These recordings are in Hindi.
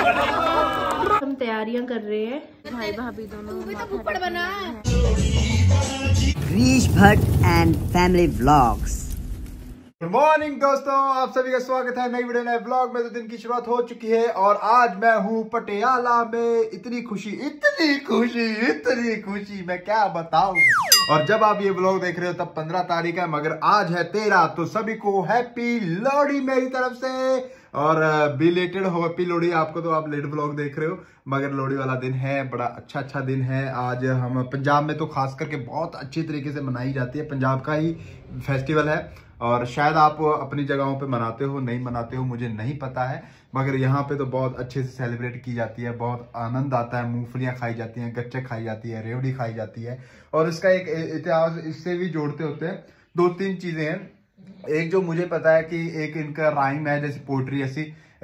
हम तैयारियां कर रहे हैं, भाई भाभी दोनों बना। Grish Bhatt and family vlogs. Good morning दोस्तों, आप सभी का स्वागत है नई वीडियो नए ब्लॉग में। तो दिन की शुरुआत हो चुकी है और आज मैं हूँ पटियाला में। इतनी खुशी मैं क्या बताऊं। और जब आप ये ब्लॉग देख रहे हो तब 15 तारीख है, मगर आज है 13। तो सभी को हैप्पी लोहड़ी मेरी तरफ से। और बिलेटेड हो हैप्पी लोहड़ी आपको। तो आप लेट ब्लॉग देख रहे हो, मगर लोहड़ी वाला दिन है, बड़ा अच्छा दिन है आज। हम पंजाब में तो खास करके बहुत अच्छी तरीके से मनाई जाती है, पंजाब का ही फेस्टिवल है। और शायद आप अपनी जगहों पे मनाते हो, नहीं मनाते हो मुझे नहीं पता है, मगर यहाँ पे तो बहुत अच्छे से सेलिब्रेट की जाती है। बहुत आनंद आता है, मूंगफलियाँ खाई जाती हैं, गच्चे खाई जाती है, रेवड़ी खाई जाती है। और इसका एक इतिहास इससे भी जोड़ते होते हैं। 2-3 चीजें हैं। एक जो मुझे पता है कि एक इनका राइम है, जैसे पोएट्री ऐसी,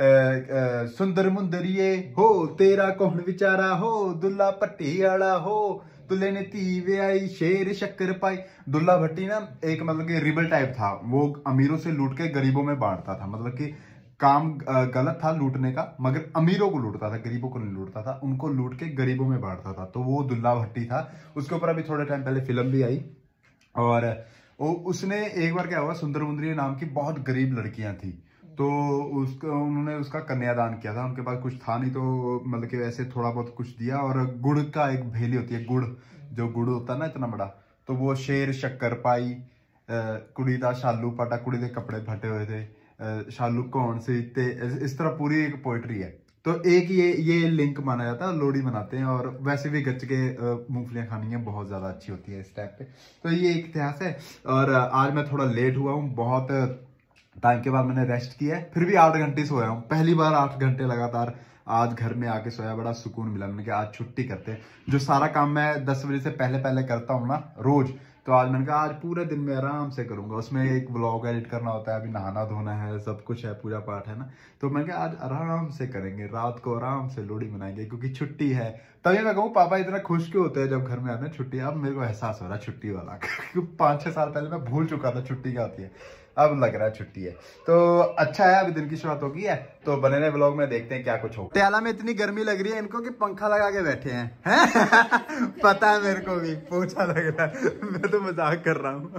सुंदर मुंदरिये हो तेरा कौन विचारा हो, दुल्ला पटियाला हो दुल्हे ने तीवे आई शेर शक्कर पाई। दुल्ला भट्टी ना एक मतलब कि रिबल टाइप था, वो अमीरों से लूट के गरीबों में बांटता था। मतलब कि काम गलत था लूटने का, मगर अमीरों को लूटता था, गरीबों को नहीं लूटता था। उनको लूट के गरीबों में बांटता था। तो वो दुल्ला भट्टी था। उसके ऊपर अभी थोड़े टाइम पहले फिल्म भी आई। और उसने एक बार क्या हुआ, सुंदर मुंदरी नाम की बहुत गरीब लड़कियां थी, तो उन्होंने उसका कन्यादान किया था। उनके पास कुछ था नहीं, तो मतलब कि वैसे थोड़ा बहुत कुछ दिया। और गुड़ का एक भेली होती है, गुड़ जो गुड़ होता है ना इतना बड़ा, तो वो शेर शक्कर पाई कुड़ी दा शालू पाटा, कुड़ी दे कपड़े फटे हुए थे, शालू कौन से ते, इस तरह पूरी एक पोइट्री है। तो एक ये लिंक माना जाता है, लोहड़ी मनाते हैं। और वैसे भी गच्च के मूंगफलियां खानी है, बहुत ज्यादा अच्छी होती है इस टाइम पे। तो ये एक इतिहास है। और आज मैं थोड़ा लेट हुआ हूँ, बहुत टाइम के बाद मैंने रेस्ट किया है, फिर भी 8 घंटे सोया हूँ। पहली बार 8 घंटे लगातार आज घर में आके सोया, बड़ा सुकून मिला। मैंने कहा आज छुट्टी करते हैं। जो सारा काम मैं 10 बजे से पहले करता हूँ ना रोज, तो आज मैंने कहा आज पूरे दिन में आराम से करूंगा। उसमें एक व्लॉग एडिट करना होता है, अभी नहाना धोना है, सब कुछ है, पूजा पाठ है ना। तो मैंने कहा आज आराम से करेंगे, रात को आराम से लोहड़ी मनाएंगे, क्योंकि छुट्टी है। तभी मैं कहूँ पापा इतना खुश क्यों होते हैं जब घर में आते हैं छुट्टी। अब मेरे को एहसास हो रहा है छुट्टी वाला। 5-6 साल पहले मैं भूल चुका था छुट्टी क्या होती है, अब लग रहा है छुट्टी है। तो अच्छा है, अभी दिन की शुरुआत हो गई है। तो बने रहे व्लॉग में, देखते हैं क्या कुछ हो। पटियाला में इतनी गर्मी लग रही है इनको कि पंखा लगा के बैठे हैं। पता है मेरे को भी, पोछा लग रहा है, मैं तो मजाक कर रहा हूँ।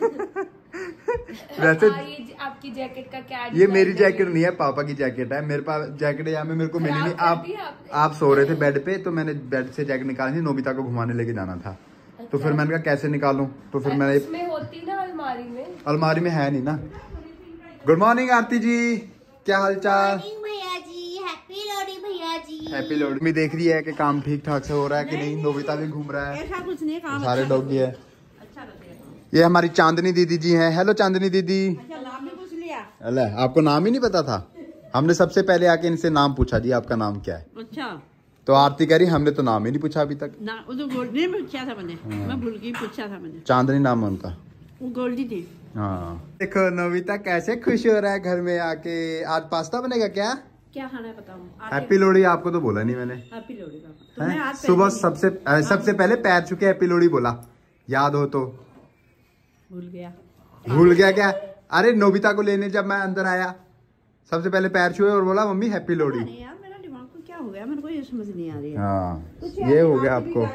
वैसे ये आपकी जैकेट का क्या? ये मेरी जैकेट नहीं है, पापा की जैकेट है। मेरे पास जैकेट यहाँ में मेरे को मिली नहीं। आप सो रहे थे बेड पे, तो मैंने बेड से जैकेट निकाली थी, नोबिता को घुमाने लेके जाना था। तो फिर मैंने कहा कैसे निकालूं, तो फिर मैंने इसमें होती ना अलमारी में है नहीं ना। गुड मॉर्निंग आरती जी, क्या हालचाल? भैया जी, हैप्पी लोहड़ी भैया जी। हैप्पी लोहड़ी। मैं देख रही है कि काम ठीक ठाक से हो रहा है कि नहीं। नोबिता भी घूम रहा है, ऐसा कुछ नहीं, काम सारे डॉगी है। ये हमारी चांदनी दीदी जी हैं। हेलो चांदनी दीदी। अच्छा, नाम भी पूछ लिया? अल्लाह, आपको नाम ही नहीं पता था? हमने सबसे पहले आके इनसे नाम पूछा, जी आपका नाम क्या है? अच्छा, तो आरती कह रही हमने तो नाम ही नहीं पूछा अभी तक। ना वो तो गोल्डी में पूछा था मैंने, मैं भूल गई, पूछा था मैंने। चांदनी नाम है उनका, वो गोल्डी थी। हाँ। देखो नोबिता कैसे खुश हो रहा है घर में आके। आज पास्ता बनेगा क्या? क्या खाना है बताओ? हैप्पी लोहड़ी आपको तो बोला नहीं मैंने। हैप्पी लोहड़ी पापा। तो मैं आज सुबह सबसे पहले पैर छुके हैप्पी लोहड़ी बोला, याद हो तो? भूल गया। भूल गया क्या? अरे नोबिता को लेने जब मैं अंदर आया, सबसे पहले पैर छुए और बोला मम्मी हैप्पी लोहड़ी। यार मेरा दिमाग को क्या हो गया, मेरे को ये समझ नहीं आ रही है। हाँ, ये हो गया आपको।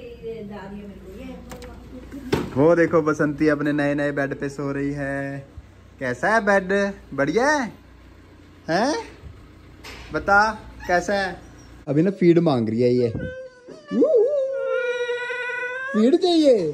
वो देखो बसंती अपने नए नए बेड पे सो रही है। कैसा है बेड? बढ़िया है? हैं? बता कैसा है? अभी ना फीड मांग रही है ये। फीड चाहिए।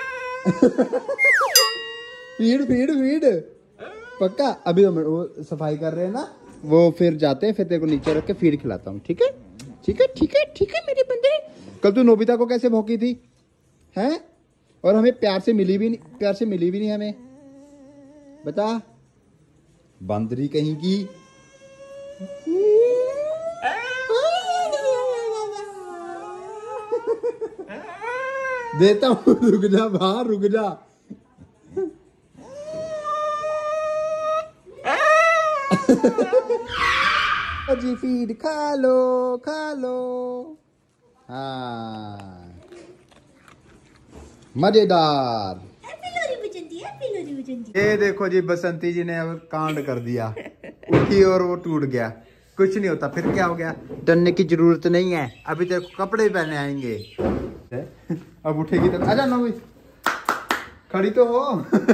फीड पक्का। अभी तो वो सफाई कर रहे हैं ना, वो फिर जाते हैं, फिर तेरे को नीचे रख के फीड खिलाता हूँ। ठीक है मेरे बंदे। कल तू नोबिता को कैसे भौंकी थी हैं? और हमें प्यार से मिली भी नहीं हमें। बता, बंदरी कहीं की। देता हूँ, रुक जा बाहर, रुक जा। जी फीड खा लो। हाँ, मजेदार। ये देखो जी, बसंती जी ने अब कांड कर दिया। उठी और वो टूट गया। कुछ नहीं होता। फिर क्या हो गया, डरने की जरूरत नहीं है, अभी तेरे को कपड़े पहने आएंगे। अब उठेगी तो आजा ना, खड़ी तो हो।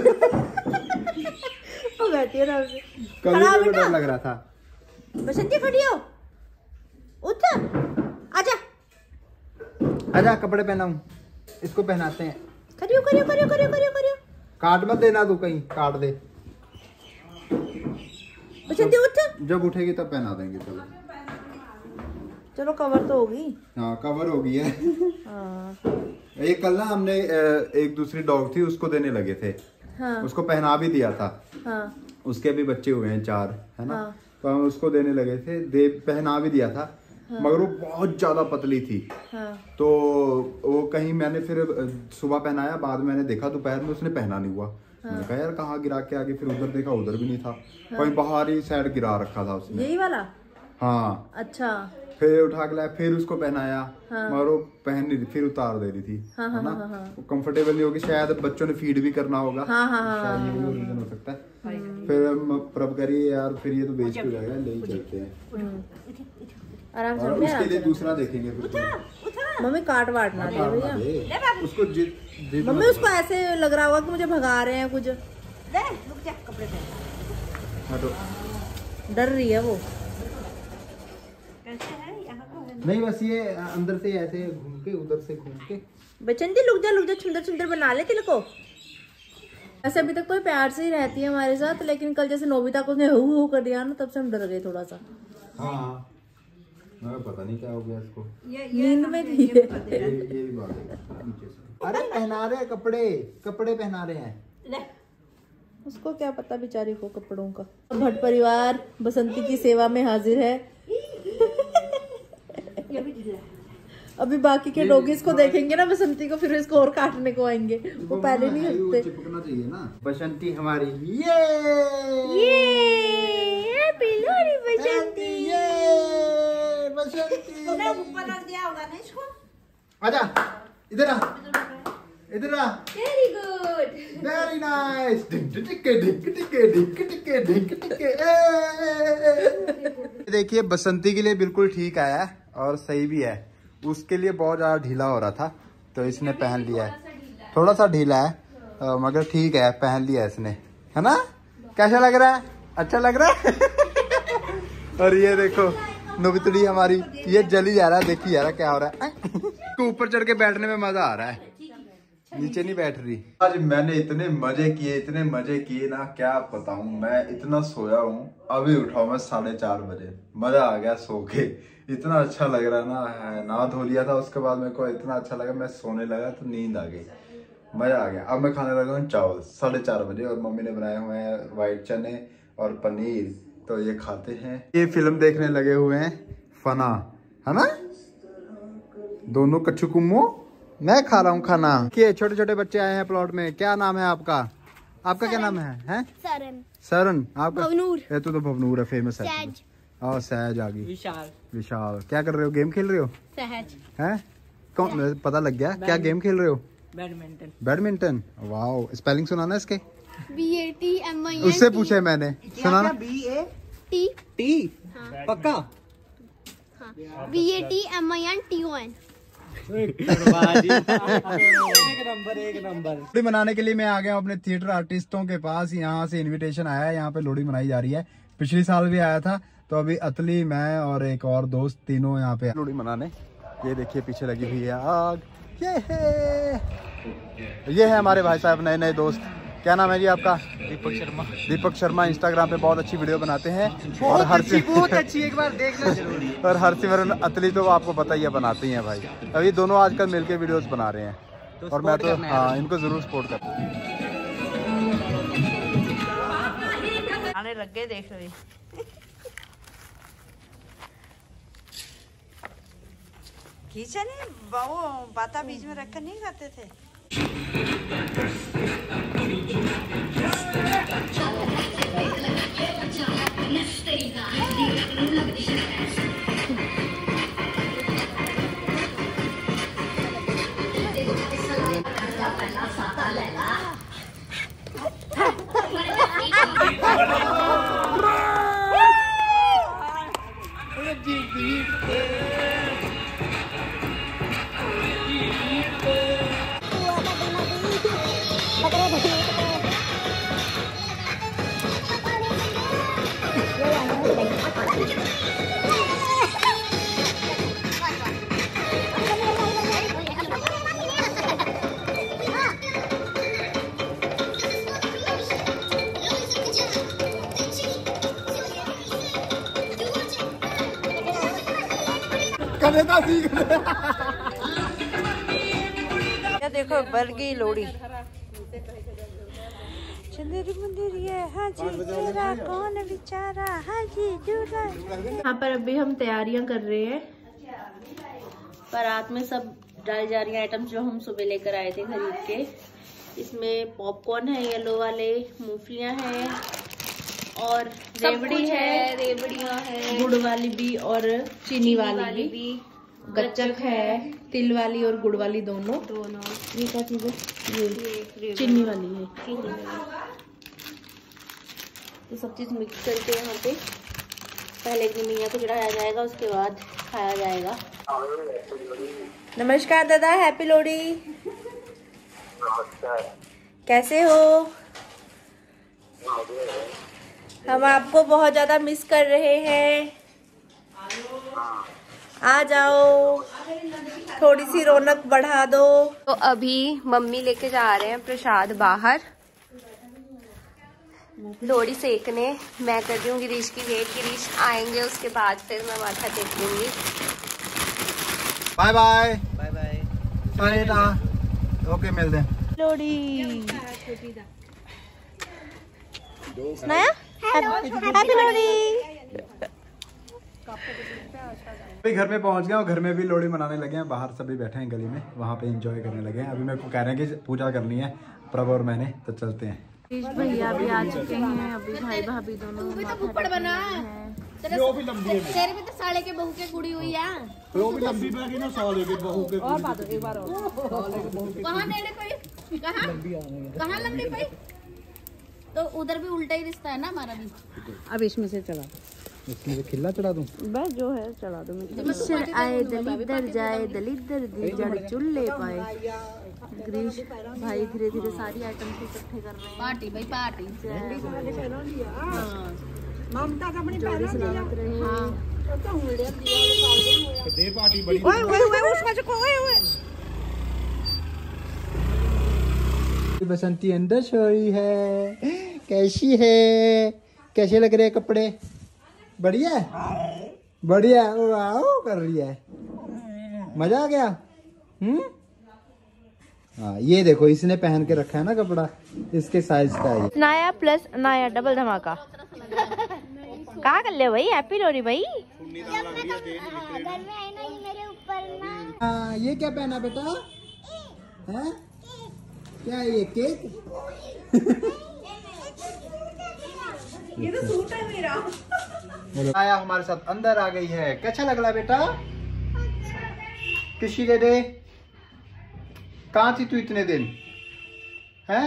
बैठी है ना, कभी डर लग रहा था। बसंती खड़ी हो, उठ, आजा आजा, कपड़े पहनाऊं, इसको पहनाते हैं। करियो करियो करियो करियो करियो करियो। काट मत देना तू, कहीं काट दे। बसंती उठ। जब उठेगी तब पहना देंगे। चलो चलो, कवर तो होगी। हाँ कवर हो गई है। हाँ ये कल ना हमने एक दूसरी डॉग थी, उसको देने लगे थे। हाँ उसको पहना भी दिया था। हाँ उसके भी बच्चे हुए हैं 4, है ना। हाँ। तो हम उसको देने लगे थे, पहना भी दिया था। हाँ। मगर वो बहुत ज्यादा पतली थी। हाँ। तो वो कहीं मैंने फिर सुबह पहनाया, बाद में मैंने देखा दोपहर में उसने पहना नहीं हुआ। हाँ। मैंने कहा यार कहाँ गिरा के आगे, फिर उधर देखा उधर भी नहीं था। हाँ। कहीं बाहरी साइड गिरा रखा था उसने, यही वाला। हाँ अच्छा। फिर उठा के लाया, फिर उसको पहनाया। हाँ। मगर वो पहन नहीं थी, फिर उतार दे रही थी। हाँ, है ना। हाँ, हाँ। कंफर्टेबल नहीं होगी, शायद बच्चों ने फीड भी करना होगा। हाँ, हाँ, हाँ, शायद ये भी रीजन हो सकता है। फिर हम प्रभ करिए यार, फिर ये तो बेच हो जाएगा, ले ही चलते हैं। आराम से, और उसके लिए दूसरा देखेंगे फिर। मम्मी काट वाट ना दे भैया। उसको मम्मी उसको ऐसे लग रहा होगा कि मुझे भगा रहे हैं कुछ। डर रही है वो। नहीं बस ये अंदर से ऐसे घूम के, उधर से घूम के। बचंती लुक जा, सुंदर सुंदर बना ले तिल को। ऐसे अभी तक तो प्यार से ही रहती है हमारे साथ, लेकिन कल जैसे नोबिता को उसने हु कर दिया ना, तब से हम डर गए थोड़ा सा। हाँ पता नहीं क्या हो गया इसको, नींद में थी। ये भी बात है नीचे से। अरे पहना रहे हैं कपड़े पहना रहे हैं। उसको क्या पता बेचारी को कपड़ों का। भट्ट परिवार बसंती की सेवा में हाजिर है। अभी बाकी के डॉगीज को देखेंगे ना बसंती को, फिर इसको और काटने को आएंगे। वो पहले नहीं हटते। चिपकना चाहिए ना। बसंती हमारी पिलोरी बसंती। बसंती ऊपर रख दिया होगा ना इसको। आजा इधर आ, इधर आ। Very good, very nice. देखिए बसंती के लिए बिल्कुल ठीक आया और सही भी है। उसके लिए बहुत ज्यादा ढीला हो रहा था, तो इसने पहन लिया है। थोड़ा सा ढीला है मगर ठीक है, पहन लिया इसने, है ना। कैसा लग रहा है? अच्छा लग रहा है। और ये देखो नोबितड़ी हमारी, ये जली जा रहा है। देखिए यार क्या हो रहा है। तो ऊपर चढ़ के बैठने में मजा आ रहा है, नीचे नहीं बैठ रही। आज मैंने इतने मजे किए ना, क्या बताऊं। मैं इतना सोया हूँ, अभी उठाऊ मैं 4:30 बजे। मजा आ गया सो के, इतना अच्छा लग रहा ना। नहा धो लिया था, उसके बाद मेरे को इतना अच्छा लगा, मैं सोने लगा तो नींद आ गई, मजा आ गया। अब मैं खाने लगा हूँ चावल 4:30 बजे, और मम्मी ने बनाए हुए हैं व्हाइट चने और पनीर, तो ये खाते हैं। ये फिल्म देखने लगे हुए हैं फना, है ना। दोनों कच्चू कुम्मो, मैं खा रहा हूँ खाना। के छोटे छोटे बच्चे आए हैं प्लॉट में। क्या नाम है आपका? आपका क्या नाम है? सरन। आपका? ये तो भवनूर है, फेमस है। और सहज आ गई। विशाल। क्या कर रहे हो? गेम खेल रहे हो? सहज है कौन? पता लग गया। क्या गेम खेल रहे हो? बैडमिंटन। वाओ, स्पेलिंग सुनाना इसके। BATMINT। उससे पूछे मैंने, सुनाना। BAT पक्का। BATMINTON। एक नंबर। मनाने के लिए मैं आ गया हूँ अपने थिएटर आर्टिस्टों के पास। यहाँ से इनविटेशन आया है, यहाँ पे लोहड़ी मनाई जा रही है। पिछले साल भी आया था, तो अभी अतली, मैं और एक और दोस्त, तीनों यहाँ पे लोहड़ी मनाने। ये देखिए पीछे लगी हुई है आग। ये है हमारे भाई साहब, नए दोस्त। क्या नाम है जी आपका? दीपक शर्मा। इंस्टाग्राम पे बहुत अच्छी वीडियो बनाते हैं, और बहुत अच्छी एक बार देखना जरूर। और हरसिमरन अतली तो आपको पता ही है, बनाती हैं भाई। अभी दोनों आजकल मिलके वीडियोस बना रहे हैं, तो और मैं तो हाँ इनको जरूर सपोर्ट करता हूँ। आने लग गए, देख रहे। खींचा नहीं, वो बाता बीच में रखकर नहीं खाते थे। क्या देखो बरगी लोड़ी चंदेरी मुंदेरी है हाजी तेरा कौन बेचारा हाजी दूरा। यहाँ पर अभी हम तैयारियां कर रहे हैं। बारात में सब डाली जा रही हैं आइटम्स जो हम सुबह लेकर आए थे खरीद के। इसमें पॉपकॉर्न है येलो वाले, मूंगफलियां हैं और रेवड़ी है, रेवड़ियां हैं, गुड़ वाली भी और चीनी वाली भी, गच्चक है, तिल वाली और गुड़ वाली दोनों। ये क्या चीज है? ये चीनी वाली है। तो सब चीज मिक्स करके यहाँ पे पहले की मियाँ को चढ़ाया जाएगा, उसके बाद खाया जाएगा। नमस्कार दादा, हैप्पी लोहड़ी। कैसे हो? हम आपको बहुत ज्यादा मिस कर रहे हैं। आ जाओ, थोड़ी सी रौनक बढ़ा दो। तो अभी मम्मी लेके जा रहे हैं प्रसाद बाहर लोहड़ी सेकने। मैं कर दूंगी गिरीश की वेट, गिरीश आएंगे उसके बाद फिर मैं माथा टेक दूंगी। बाय बाय बाय बाय बेटा, ओके मिलते हैं। लोहड़ी सुनाया? हैप्पी लोहड़ी। अभी घर में पहुंच गए और घर में भी लोहड़ी मनाने लगे हैं। बाहर सभी बैठे हैं गली में, वहाँ पे एंजॉय करने लगे हैं। अभी मेरे को कह रहे हैं कि पूजा करनी है प्रभ और मैंने, तो चलते हैं। भैया भी आ चुके हैं, अभी भाई भाभी दोनों ऊपर बना है। वो भी लंबी है, तेरे में तो साले के बहू के कुड़ी हुई है। वो भी लंबी बैगी ना, साले के बहू के और बात एक बार कहाँ नेड़े पे, कहाँ लंबी पे, तो उधर भी उल्टा ही रिश्ता है ना हमारा भी। अब इसमें से चला, इसमें से खिल्ला चढ़ा दूं? बस जो है चढ़ा दो। ईश्वर आए दलिदर जाए, दलिदर दी जड़ चुल्ले पाए। ग्रीश भाई धीरे धीरे सारी आइटम को इकट्ठे कर रहे हैं। पार्टी भाई पार्टी जोड़ी सलामत रहे। दे पार्टी बड़ी बसंती अंदर सोई है। कैसी है? कैसे लग रहे कपड़े? बढ़िया बढ़िया, वाओ कर रही है। मजा आ गया। हाँ ये देखो, इसने पहन के रखा है ना कपड़ा, इसके साइज का है। नया प्लस नया डबल धमाका। कहाँ कर ले भाई? हैप्पी लोहड़ी भाई। ये क्या पहना बेटा? है क्या है ये? केक? ये तो सूट है मेरा। आया हमारे साथ अंदर आ गई है। कैसा लग रहा बेटा? किसी के दे? कहाँ थी तू इतने दिन? हैं?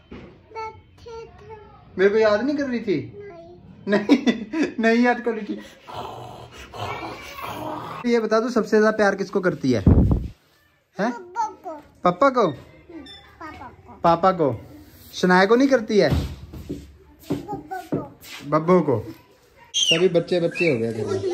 मेरे को याद नहीं कर रही थी? नहीं याद कर रही थी। ये बता दो, सबसे ज्यादा प्यार किसको करती है? हैं? पापा को? पापा को। शनाया को नहीं करती है? बब्बू को। सभी बच्चे बच्चे हो गए।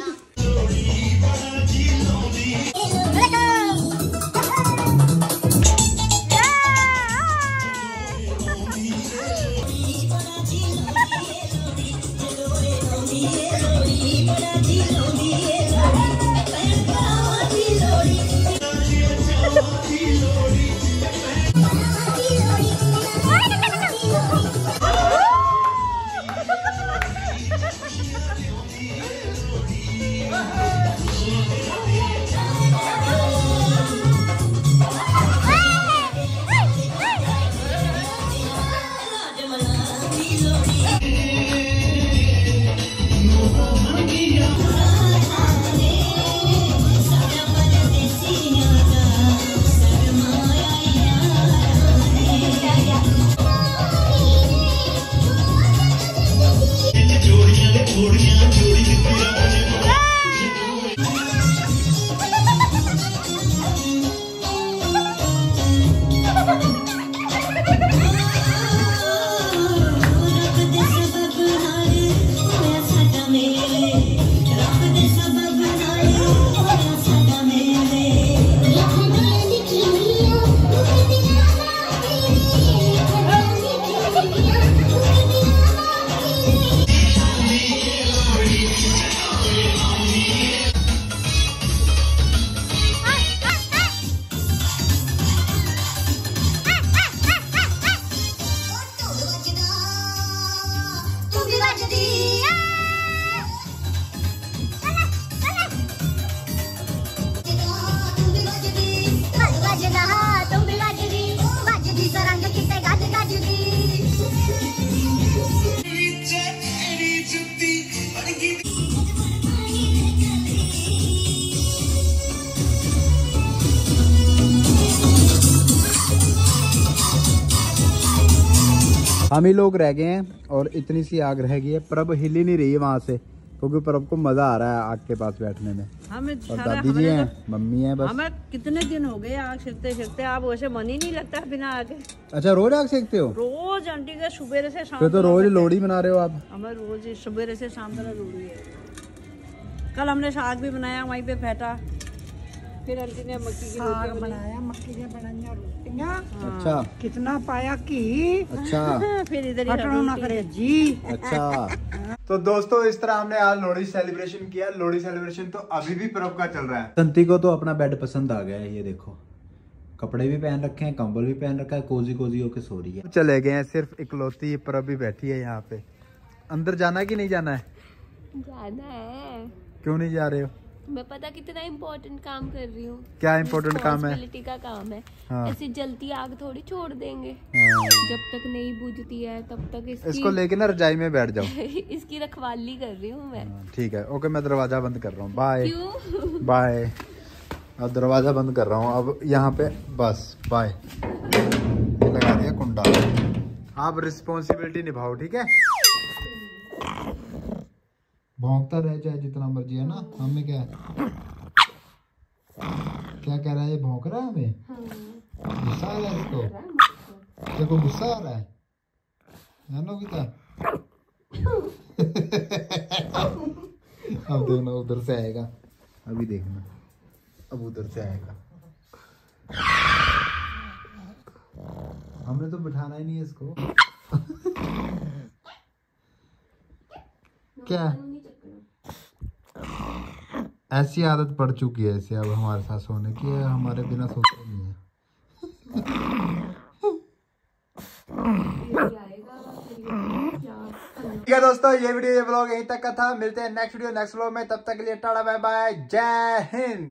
हम ही लोग रह गए हैं और इतनी सी आग रह गई है। प्रभ हिल ही नहीं रही है वहाँ से, क्योंकि प्रभ को मजा आ रहा है आग के पास बैठने में। और दादी जी हैं, मम्मी हैं, बस। हमें कितने दिन हो गए आग सेकते सेकते, आप वैसे मन ही नहीं लगता बिना आग। अच्छा, रोज आग सेकते हो? रोज आंटी के सुबह से शाम। फिर तो रोज लोहड़ी मना रहे हो आप? हमें रोज सुबह से शाम तक लोहड़ी है। कल हमने साग भी बनाया वहीं पे फेंटा, फिर आंटी ने मक्की की रोटी बनाया, मक्की के बनाया रोटियां। अच्छा, कितना पाया कि अच्छा फिर इधर ही ना करे जी। अच्छा तो दोस्तों, इस तरह हमने आज लोहड़ी सेलिब्रेशन किया। लोहड़ी सेलिब्रेशन तो अभी भी पर्व का चल रहा है। संती को तो अपना बेड पसंद आ गया है, ये देखो कपड़े भी पहन रखे हैं, कंबल भी पहन रखा है, कोजी कोजी होके सो रही है। चले गए हैं, सिर्फ इकलौती पर्व भी बैठी है यहाँ पे। अंदर जाना है कि नहीं जाना है? जाना है। क्यों नहीं जा रहे हो? मैं पता कितना इम्पोर्टेंट काम कर रही हूँ। क्या इम्पोर्टेंट काम है? रिस्पांसिबिलिटी का काम है। हाँ। ऐसी जलती आग थोड़ी छोड़ देंगे। हाँ। जब तक नहीं बुझती है तब तक इसको लेके ना रजाई में बैठ जाओ। इसकी रखवाली कर रही हूँ मैं। ठीक है, ओके, मैं दरवाजा बंद कर रहा हूँ। बाय। क्यों? बाय। अब दरवाजा बंद कर रहा हूँ अब यहाँ पे, बस बाय। लगा दिया कुंडा। आप रिस्पॉन्सिबिलिटी निभाओ, ठीक है? भौंकता रहे चाहे जितना मर्जी, है ना? हमें क्या क्या कह रहा है? ये भौंक रहा है हमें। गुस्सा आ रहा है इसको? देखो गुस्सा आ रहा है ना? अब देखना उधर से आएगा, अभी देखना, अब उधर से आएगा। हमने तो बिठाना ही नहीं है इसको। क्या ऐसी आदत पड़ चुकी है इसे अब हमारे साथ सोने की है, हमारे बिना सोते नहीं है। ठीक है दोस्तों, ये वीडियो ये ब्लॉग यहीं तक का था। मिलते हैं नेक्स्ट वीडियो नेक्स्ट ब्लॉग में, तब तक के लिए टाटा बाय बाय, जय हिंद।